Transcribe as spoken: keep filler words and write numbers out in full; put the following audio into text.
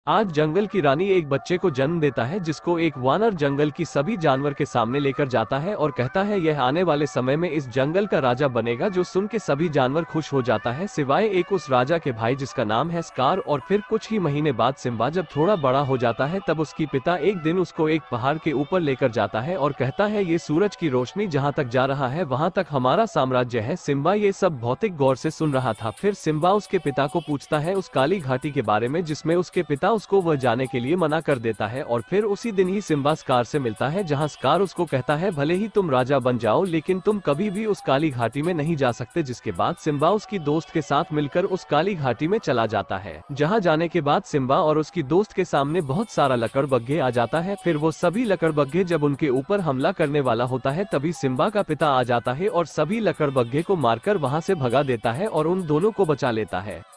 आज जंगल की रानी एक बच्चे को जन्म देता है जिसको एक वानर जंगल की सभी जानवर के सामने लेकर जाता है और कहता है यह आने वाले समय में इस जंगल का राजा बनेगा, जो सुन के सभी जानवर खुश हो जाता है सिवाय एक उस राजा के भाई जिसका नाम है स्कार। और फिर कुछ ही महीने बाद सिम्बा जब थोड़ा बड़ा हो जाता है तब उसकी पिता एक दिन उसको एक पहाड़ के ऊपर लेकर जाता है और कहता है ये सूरज की रोशनी जहाँ तक जा रहा है वहाँ तक हमारा साम्राज्य है। सिम्बा ये सब भौतिक गौर से सुन रहा था। फिर सिम्बा उसके पिता को पूछता है उस काली घाटी के बारे में जिसमें उसके पिता उसको वह जाने के लिए मना कर देता है। और फिर उसी दिन ही सिम्बा स्कार से मिलता है जहां स्कार उसको कहता है भले ही तुम राजा बन जाओ लेकिन तुम कभी भी उस काली घाटी में नहीं जा सकते। जिसके बाद सिम्बा उसकी दोस्त के साथ मिलकर उस काली घाटी में चला जाता है, जहां जाने के बाद सिम्बा और उसकी दोस्त के सामने बहुत सारा लकड़बग्घे आ जाता है। फिर वो सभी लकड़बग्घे जब उनके ऊपर हमला करने वाला होता है तभी सिम्बा का पिता आ जाता है और सभी लकड़बग्घे को मारकर वहां से भगा देता है और उन दोनों को बचा लेता है।